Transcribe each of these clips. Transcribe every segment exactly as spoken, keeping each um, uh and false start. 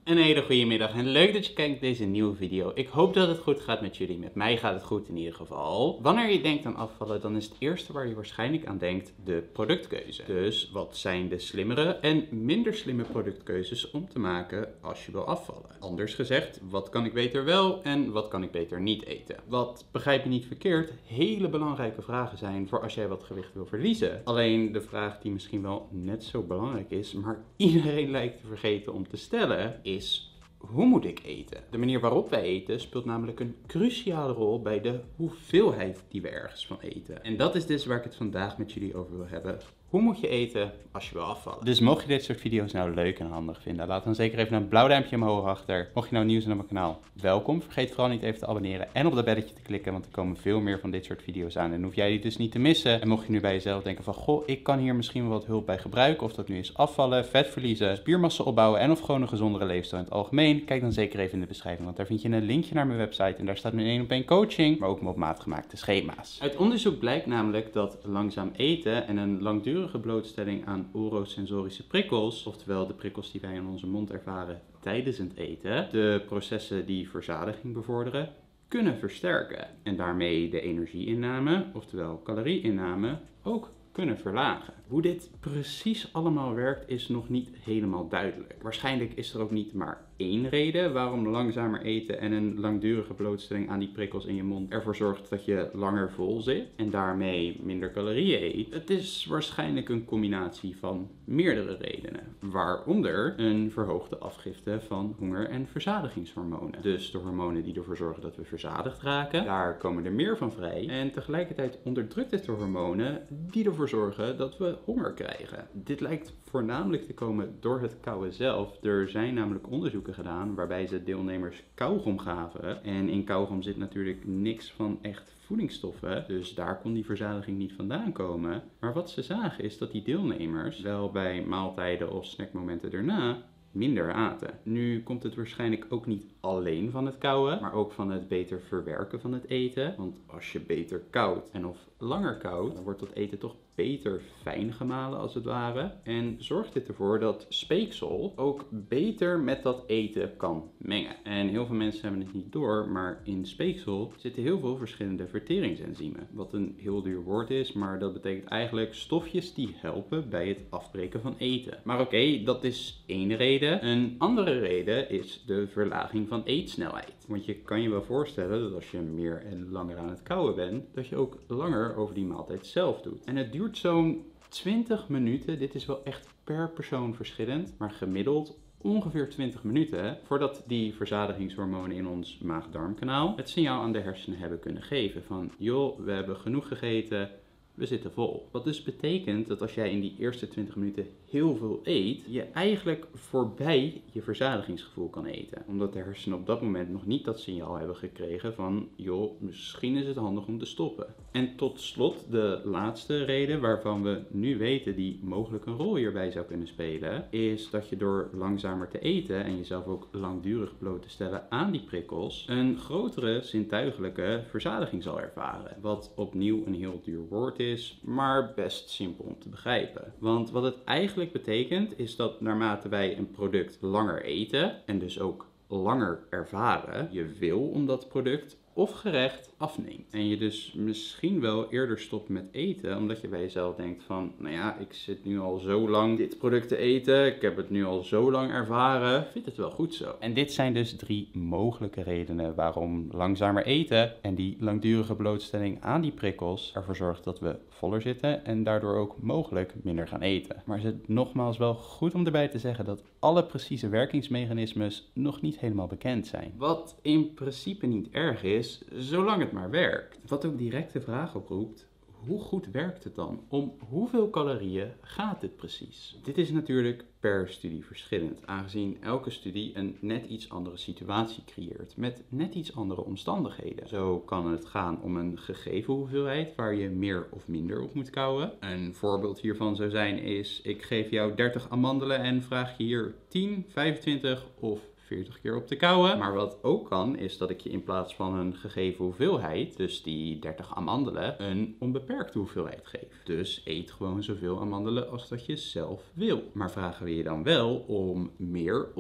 Een hele goede middag en leuk dat je kijkt naar deze nieuwe video. Ik hoop dat het goed gaat met jullie. Met mij gaat het goed in ieder geval. Wanneer je denkt aan afvallen, dan is het eerste waar je waarschijnlijk aan denkt de productkeuze. Dus wat zijn de slimmere en minder slimme productkeuzes om te maken als je wil afvallen? Anders gezegd, wat kan ik beter wel en wat kan ik beter niet eten? Wat, begrijp je niet verkeerd, hele belangrijke vragen zijn voor als jij wat gewicht wil verliezen. Alleen de vraag die misschien wel net zo belangrijk is, maar iedereen lijkt te vergeten om te stellen, is is hoe moet ik eten? De manier waarop wij eten speelt namelijk een cruciale rol bij de hoeveelheid die we ergens van eten. En dat is dus waar ik het vandaag met jullie over wil hebben. Hoe moet je eten als je wil afvallen? Dus mocht je dit soort video's nou leuk en handig vinden, laat dan zeker even een blauw duimpje omhoog achter. Mocht je nou nieuw zijn op mijn kanaal, welkom. Vergeet vooral niet even te abonneren en op dat belletje te klikken, want er komen veel meer van dit soort video's aan. En hoef jij die dus niet te missen. En mocht je nu bij jezelf denken van, goh, ik kan hier misschien wel wat hulp bij gebruiken. Of dat nu is afvallen, vet verliezen, spiermassa opbouwen en of gewoon een gezondere leefstijl in het algemeen. Kijk dan zeker even in de beschrijving, want daar vind je een linkje naar mijn website. En daar staat mijn één op één coaching, maar ook mijn op maat gemaakte schema's. Uit onderzoek blijkt namelijk dat langzaam eten en een langdurige blootstelling aan orosensorische prikkels, oftewel de prikkels die wij in onze mond ervaren tijdens het eten, de processen die verzadiging bevorderen, kunnen versterken. En daarmee de energieinname, oftewel calorieinname, ook kunnen verlagen. Hoe dit precies allemaal werkt is nog niet helemaal duidelijk. Waarschijnlijk is er ook niet maar één reden waarom langzamer eten en een langdurige blootstelling aan die prikkels in je mond ervoor zorgt dat je langer vol zit en daarmee minder calorieën eet. Het is waarschijnlijk een combinatie van meerdere redenen, waaronder een verhoogde afgifte van honger- en verzadigingshormonen. Dus de hormonen die ervoor zorgen dat we verzadigd raken, daar komen er meer van vrij. En tegelijkertijd onderdrukt het de hormonen die ervoor zorgen dat we honger krijgen. Dit lijkt voornamelijk te komen door het kauwen zelf. Er zijn namelijk onderzoeken gedaan waarbij ze deelnemers kauwgom gaven. En in kauwgom zit natuurlijk niks van echt voedingsstoffen, dus daar kon die verzadiging niet vandaan komen. Maar wat ze zagen is dat die deelnemers wel bij maaltijden of snackmomenten erna minder aten. Nu komt het waarschijnlijk ook niet alleen van het kauwen, maar ook van het beter verwerken van het eten. Want als je beter kauwt en of langer kauwt, dan wordt dat eten toch beter fijn gemalen als het ware. En zorgt dit ervoor dat speeksel ook beter met dat eten kan mengen. En heel veel mensen hebben het niet door, maar in speeksel zitten heel veel verschillende verteringsenzymen. Wat een heel duur woord is, maar dat betekent eigenlijk stofjes die helpen bij het afbreken van eten. Maar oké, okay, dat is één reden. Een andere reden is de verlaging van eetsnelheid. Want je kan je wel voorstellen dat als je meer en langer aan het kauwen bent, dat je ook langer over die maaltijd zelf doet. En het duurt zo'n twintig minuten, dit is wel echt per persoon verschillend, maar gemiddeld ongeveer twintig minuten voordat die verzadigingshormonen in ons maag-darmkanaal het signaal aan de hersenen hebben kunnen geven van, joh, we hebben genoeg gegeten, we zitten vol. Wat dus betekent dat als jij in die eerste twintig minuten heel veel eet, je eigenlijk voorbij je verzadigingsgevoel kan eten. Omdat de hersenen op dat moment nog niet dat signaal hebben gekregen van, joh, misschien is het handig om te stoppen. En tot slot, de laatste reden waarvan we nu weten die mogelijk een rol hierbij zou kunnen spelen, is dat je door langzamer te eten en jezelf ook langdurig bloot te stellen aan die prikkels, een grotere zintuigelijke verzadiging zal ervaren. Wat opnieuw een heel duur woord is, maar best simpel om te begrijpen. Want wat het eigenlijk betekent is dat naarmate wij een product langer eten en dus ook langer ervaren, je wil om dat product of gerecht afneemt. En je dus misschien wel eerder stopt met eten, omdat je bij jezelf denkt van, nou ja, ik zit nu al zo lang dit product te eten, ik heb het nu al zo lang ervaren, vind het wel goed zo. En dit zijn dus drie mogelijke redenen waarom langzamer eten en die langdurige blootstelling aan die prikkels ervoor zorgt dat we voller zitten en daardoor ook mogelijk minder gaan eten. Maar is het nogmaals wel goed om erbij te zeggen dat alle precieze werkingsmechanismes nog niet helemaal bekend zijn. Wat in principe niet erg is, zolang het maar werkt. Wat ook direct de vraag oproept, hoe goed werkt het dan? Om hoeveel calorieën gaat dit precies? Dit is natuurlijk per studie verschillend, aangezien elke studie een net iets andere situatie creëert, met net iets andere omstandigheden. Zo kan het gaan om een gegeven hoeveelheid waar je meer of minder op moet kauwen. Een voorbeeld hiervan zou zijn is, ik geef jou dertig amandelen en vraag je hier tien, vijfentwintig of veertig keer op te kauwen. Maar wat ook kan, is dat ik je in plaats van een gegeven hoeveelheid, dus die dertig amandelen, een onbeperkte hoeveelheid geef. Dus eet gewoon zoveel amandelen als dat je zelf wil. Maar vragen we je dan wel om meer of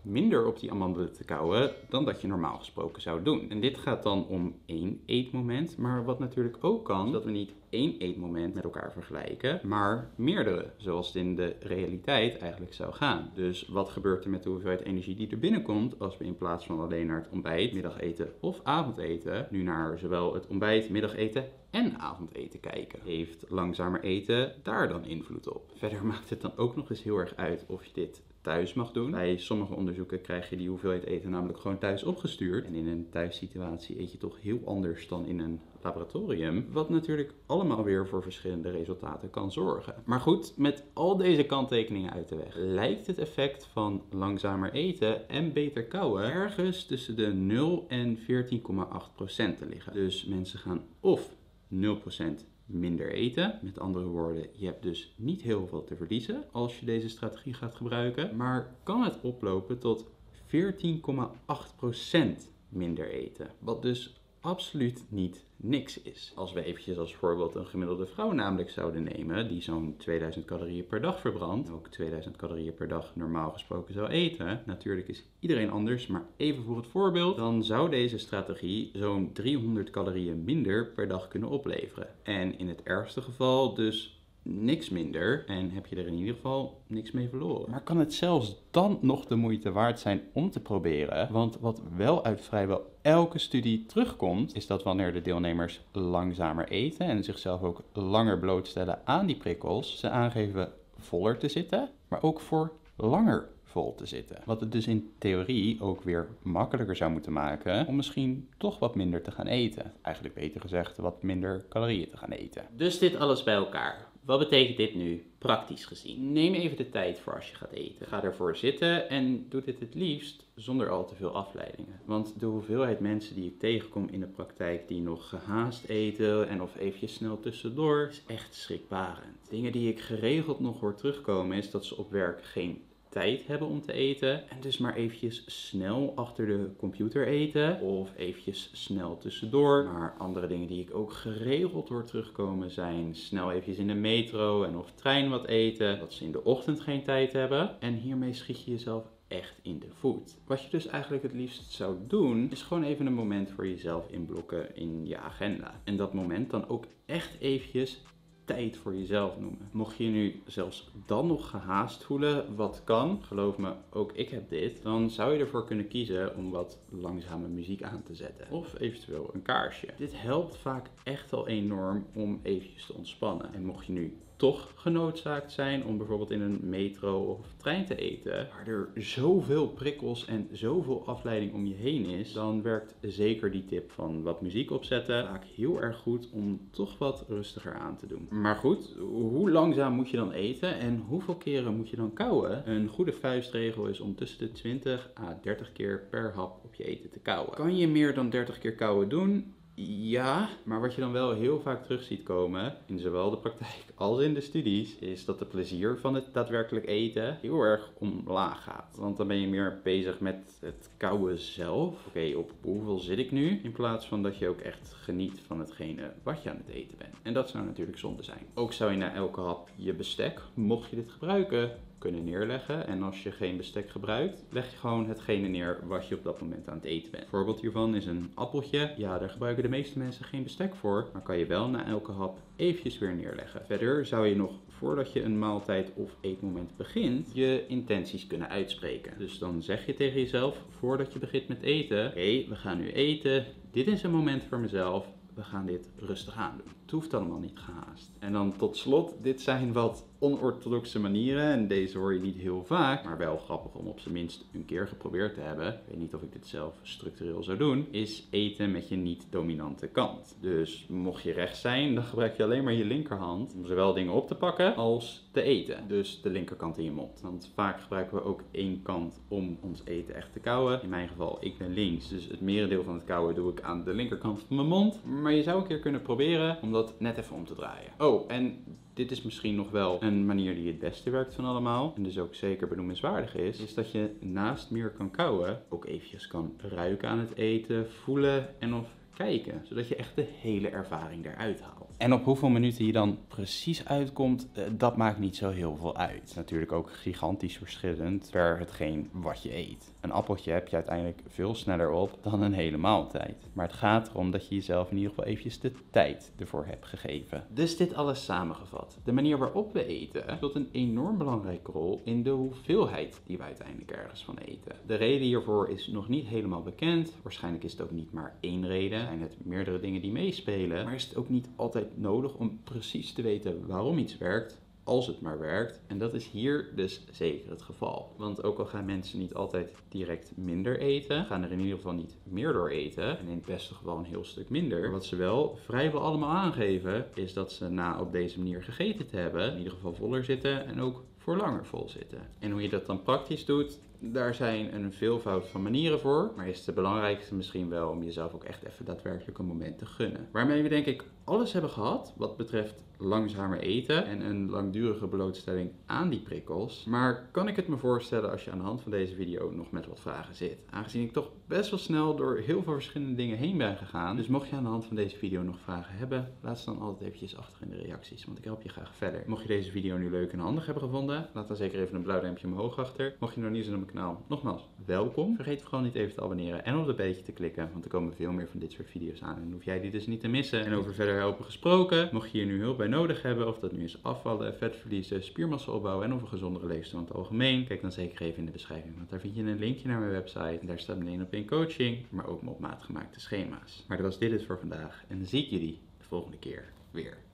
minder op die amandelen te kauwen dan dat je normaal gesproken zou doen. En dit gaat dan om één eetmoment, maar wat natuurlijk ook kan, is dat we niet één eetmoment met elkaar vergelijken, maar meerdere, zoals het in de realiteit eigenlijk zou gaan. Dus wat gebeurt er met de hoeveelheid energie die er binnenkomt als we in plaats van alleen naar het ontbijt, middageten of avondeten, nu naar zowel het ontbijt, middageten en avondeten kijken? Heeft langzamer eten daar dan invloed op? Verder maakt het dan ook nog eens heel erg uit of je dit thuis mag doen. Bij sommige onderzoeken krijg je die hoeveelheid eten namelijk gewoon thuis opgestuurd. En in een thuissituatie eet je toch heel anders dan in een laboratorium. Wat natuurlijk allemaal weer voor verschillende resultaten kan zorgen. Maar goed, met al deze kanttekeningen uit de weg, lijkt het effect van langzamer eten en beter kauwen ergens tussen de nul en veertien komma acht procent te liggen. Dus mensen gaan of nul procent minder eten. Met andere woorden, je hebt dus niet heel veel te verliezen als je deze strategie gaat gebruiken. Maar kan het oplopen tot veertien komma acht procent minder eten. Wat dus absoluut niet niks is. Als we eventjes als voorbeeld een gemiddelde vrouw namelijk zouden nemen, die zo'n tweeduizend calorieën per dag verbrandt, ook tweeduizend calorieën per dag normaal gesproken zou eten. Natuurlijk is iedereen anders, maar even voor het voorbeeld, dan zou deze strategie zo'n driehonderd calorieën minder per dag kunnen opleveren. En in het ergste geval dus niks minder en heb je er in ieder geval niks mee verloren. Maar kan het zelfs dan nog de moeite waard zijn om te proberen? Want wat wel uit vrijwel elke studie terugkomt, is dat wanneer de deelnemers langzamer eten en zichzelf ook langer blootstellen aan die prikkels, ze aangeven voller te zitten, maar ook voor langer vol te zitten. Wat het dus in theorie ook weer makkelijker zou moeten maken om misschien toch wat minder te gaan eten. Eigenlijk beter gezegd, wat minder calorieën te gaan eten. Dus dit alles bij elkaar. Wat betekent dit nu praktisch gezien? Neem even de tijd voor als je gaat eten. Ga ervoor zitten en doe dit het liefst zonder al te veel afleidingen. Want de hoeveelheid mensen die ik tegenkom in de praktijk die nog gehaast eten en of eventjes snel tussendoor is echt schrikbarend. Dingen die ik geregeld nog hoor terugkomen is dat ze op werk geen tijd hebben om te eten en dus maar eventjes snel achter de computer eten of eventjes snel tussendoor. Maar andere dingen die ik ook geregeld hoor terugkomen zijn snel eventjes in de metro en of trein wat eten, dat ze in de ochtend geen tijd hebben en hiermee schiet je jezelf echt in de voet. Wat je dus eigenlijk het liefst zou doen, is gewoon even een moment voor jezelf inblokken in je agenda. En dat moment dan ook echt eventjes tijd voor jezelf noemen. Mocht je je nu zelfs dan nog gehaast voelen, wat kan, geloof me, ook ik heb dit, dan zou je ervoor kunnen kiezen om wat langzame muziek aan te zetten. Of eventueel een kaarsje. Dit helpt vaak echt al enorm om eventjes te ontspannen. En mocht je nu toch genoodzaakt zijn om bijvoorbeeld in een metro of trein te eten, waar er zoveel prikkels en zoveel afleiding om je heen is, dan werkt zeker die tip van wat muziek opzetten vaak heel erg goed om toch wat rustiger aan te doen. Maar goed, hoe langzaam moet je dan eten en hoeveel keren moet je dan kauwen? Een goede vuistregel is om tussen de twintig à dertig keer per hap op je eten te kauwen. Kan je meer dan dertig keer kauwen doen? Ja, maar wat je dan wel heel vaak terug ziet komen, in zowel de praktijk als in de studies, is dat de plezier van het daadwerkelijk eten heel erg omlaag gaat. Want dan ben je meer bezig met het kauwen zelf. Oké, okay, op hoeveel zit ik nu? In plaats van dat je ook echt geniet van hetgene wat je aan het eten bent. En dat zou natuurlijk zonde zijn. Ook zou je na elke hap je bestek, mocht je dit gebruiken, kunnen neerleggen. En als je geen bestek gebruikt, leg je gewoon hetgene neer wat je op dat moment aan het eten bent. Een voorbeeld hiervan is een appeltje. Ja, daar gebruiken de meeste mensen geen bestek voor, maar kan je wel na elke hap eventjes weer neerleggen. Verder zou je nog, voordat je een maaltijd of eetmoment begint, je intenties kunnen uitspreken. Dus dan zeg je tegen jezelf, voordat je begint met eten, oké, okay, we gaan nu eten. Dit is een moment voor mezelf. We gaan dit rustig aandoen. Het hoeft allemaal niet gehaast. En dan tot slot, dit zijn wat onorthodoxe manieren en deze hoor je niet heel vaak, maar wel grappig om op zijn minst een keer geprobeerd te hebben. Ik weet niet of ik dit zelf structureel zou doen, is eten met je niet-dominante kant. Dus mocht je rechts zijn, dan gebruik je alleen maar je linkerhand om zowel dingen op te pakken als te eten. Dus de linkerkant in je mond. Want vaak gebruiken we ook één kant om ons eten echt te kauwen. In mijn geval, ik ben links, dus het merendeel van het kauwen doe ik aan de linkerkant van mijn mond. Maar je zou een keer kunnen proberen om dat net even om te draaien. Oh, en dit is misschien nog wel een manier die het beste werkt van allemaal. En dus ook zeker benoemenswaardig is. Is dat je naast meer kan kauwen ook eventjes kan ruiken aan het eten, voelen en of kijken. Zodat je echt de hele ervaring eruit haalt. En op hoeveel minuten je dan precies uitkomt, dat maakt niet zo heel veel uit. Natuurlijk ook gigantisch verschillend per hetgeen wat je eet. Een appeltje heb je uiteindelijk veel sneller op dan een hele maaltijd. Maar het gaat erom dat je jezelf in ieder geval eventjes de tijd ervoor hebt gegeven. Dus dit alles samengevat. De manier waarop we eten speelt een enorm belangrijke rol in de hoeveelheid die we uiteindelijk ergens van eten. De reden hiervoor is nog niet helemaal bekend. Waarschijnlijk is het ook niet maar één reden. Er zijn het meerdere dingen die meespelen. Maar is het ook niet altijd nodig om precies te weten waarom iets werkt, als het maar werkt. En dat is hier dus zeker het geval. Want ook al gaan mensen niet altijd direct minder eten, gaan er in ieder geval niet meer door eten. En in het beste geval een heel stuk minder. Maar wat ze wel vrijwel allemaal aangeven, is dat ze na op deze manier gegeten te hebben, in ieder geval voller zitten en ook voor langer vol zitten. En hoe je dat dan praktisch doet, daar zijn een veelvoud van manieren voor. Maar is het belangrijkste misschien wel om jezelf ook echt even daadwerkelijk een moment te gunnen. Waarmee we denk ik alles hebben gehad wat betreft langzamer eten en een langdurige blootstelling aan die prikkels. Maar kan ik het me voorstellen als je aan de hand van deze video nog met wat vragen zit. Aangezien ik toch best wel snel door heel veel verschillende dingen heen ben gegaan. Dus mocht je aan de hand van deze video nog vragen hebben, laat ze dan altijd eventjes achter in de reacties. Want ik help je graag verder. Mocht je deze video nu leuk en handig hebben gevonden, laat dan zeker even een blauw duimpje omhoog achter. Mocht je nog niet zijn op mijn kanaal, nogmaals, welkom. Vergeet vooral niet even te abonneren en op het beetje te klikken. Want er komen veel meer van dit soort video's aan. En dan hoef jij die dus niet te missen. En over verder helpen gesproken, mocht je hier nu hulp bij nodig hebben, of dat nu is afvallen, vet verliezen, spiermassa opbouwen en of een gezondere leefstijl in het algemeen, kijk dan zeker even in de beschrijving, want daar vind je een linkje naar mijn website. En daar staat mijn één op één coaching, maar ook mijn op maat gemaakte schema's. Maar dat was dit het voor vandaag en dan zie ik jullie de volgende keer weer.